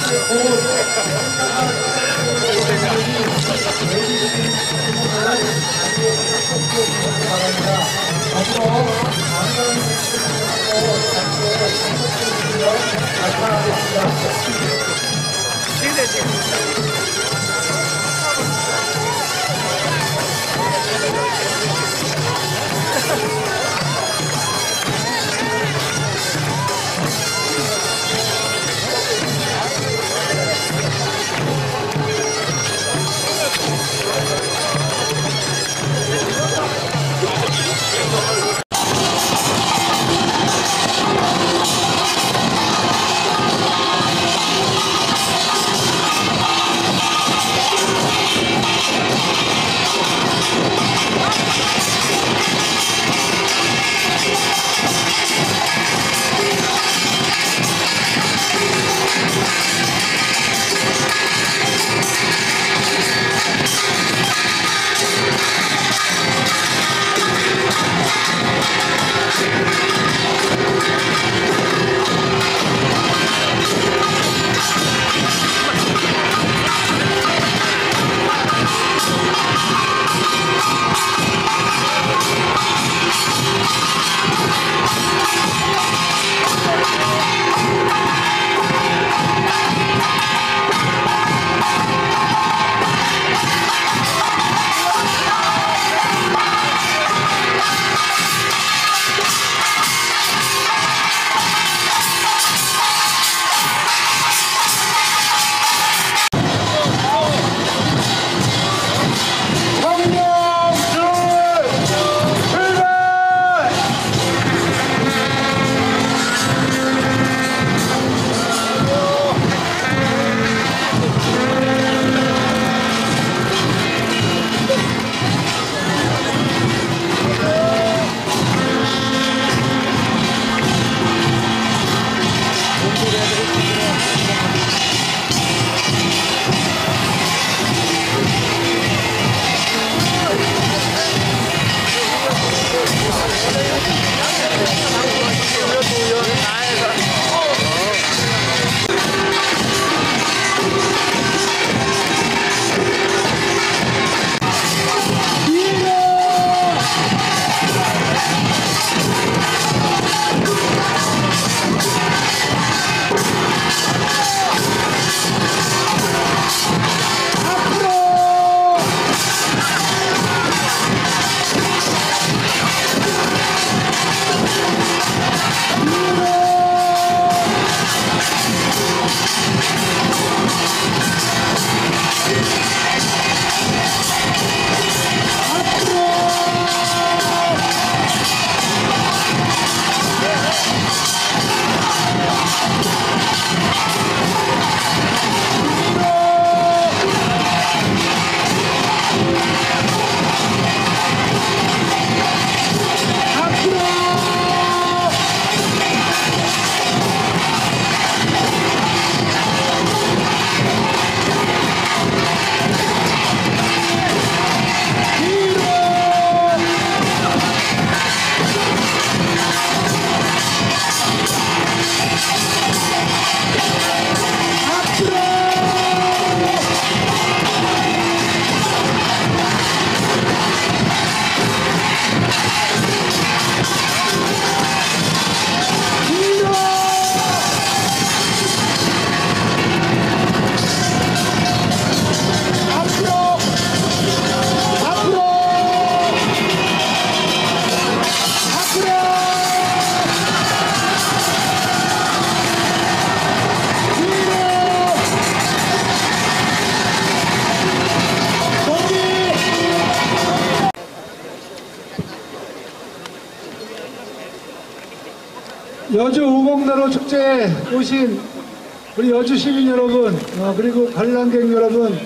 여주 우곡나루 축제에 오신 우리 여주 시민 여러분, 그리고 관람객 여러분,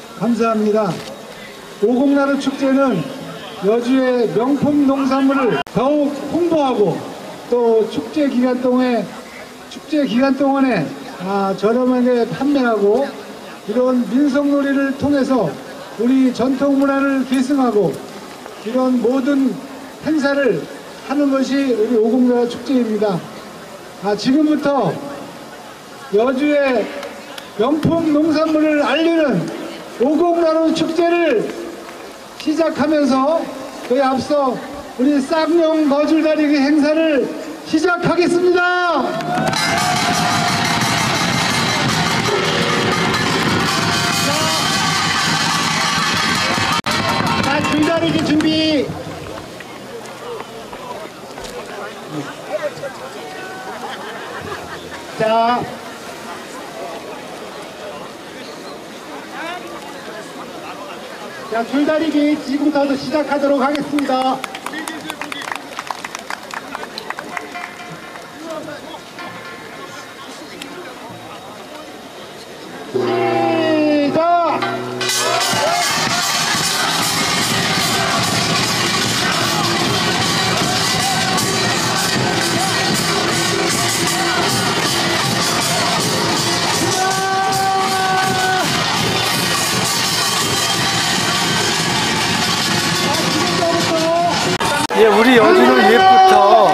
감사합니다. 우곡나루 축제는 여주의 명품 농산물을 더욱 홍보하고 또 축제 기간 동안에 저렴하게 판매하고 이런 민속놀이를 통해서 우리 전통 문화를 계승하고 이런 모든 행사를 하는 것이 우리 우곡나루 축제입니다. 지금부터 여주의 명품 농산물을 알리는 오곡나루 축제를 시작하면서 그에 앞서 우리 쌍용 거줄다리기 행사를 시작하겠습니다. 자, 줄다리기 준비. 자, 줄다리기 지금부터 시작하도록 하겠습니다. 시작! 예, 우리 여주는 옛부터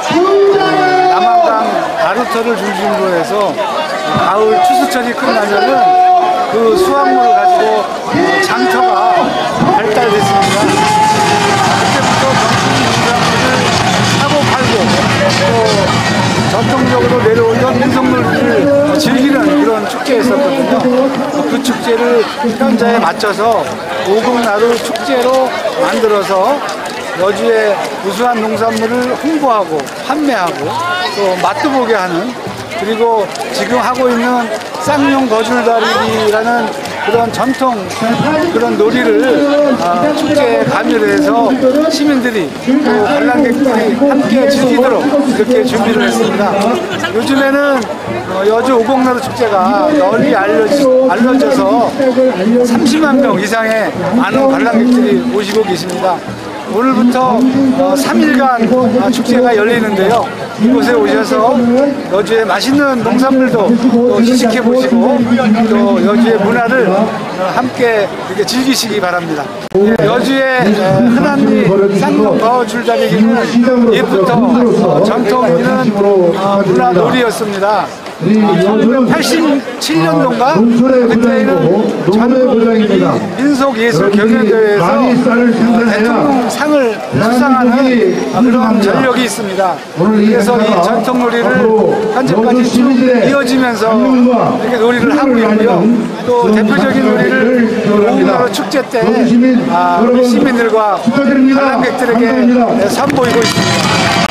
남한강 아루터를 중심으로 해서 가을 추수철이 끝나면은 그 수확물을 가지고 장터가 발달됐습니다. 그때부터 명품 농산물을 사고 팔고 또 전통적으로 내려오던 민속놀이를 즐기는 그런 축제였었거든요. 그 축제를 현자에 맞춰서 오곡나루 축제로 만들어서 여주의 우수한 농산물을 홍보하고 판매하고 또 맛도 보게 하는, 그리고 지금 하고 있는 쌍용 거줄다리기라는 그런 전통 그런 놀이를 축제에 가미를 해서 시민들이 또 관람객들이 함께 즐기도록 이렇게 준비를 했습니다. 요즘에는 여주 오곡나루 축제가 널리 알려져서 30만 명 이상의 많은 관람객들이 오시고 계십니다. 오늘부터 3일간 축제가 열리는데요. 이곳에 오셔서 여주의 맛있는 농산물도 또 시식해 보시고 또 여주의 문화를 함께 이렇게 즐기시기 바랍니다. 여주의 흔한 쌍용 거줄다리기는 옛부터 전통있는 문화 놀이였습니다. 87년도인가? 그때는 전국 민속예술 경연대회에서 대통령상을 수상하는 그런 전력이 있습니다. 그래서 이 전통놀이를 현재까지 쭉 이어지면서 이렇게 놀이를 하고 있고요. 또 대표적인 놀이를 오곡나루 축제 때 우리 시민들과 관람객들에게 선보이고 있습니다.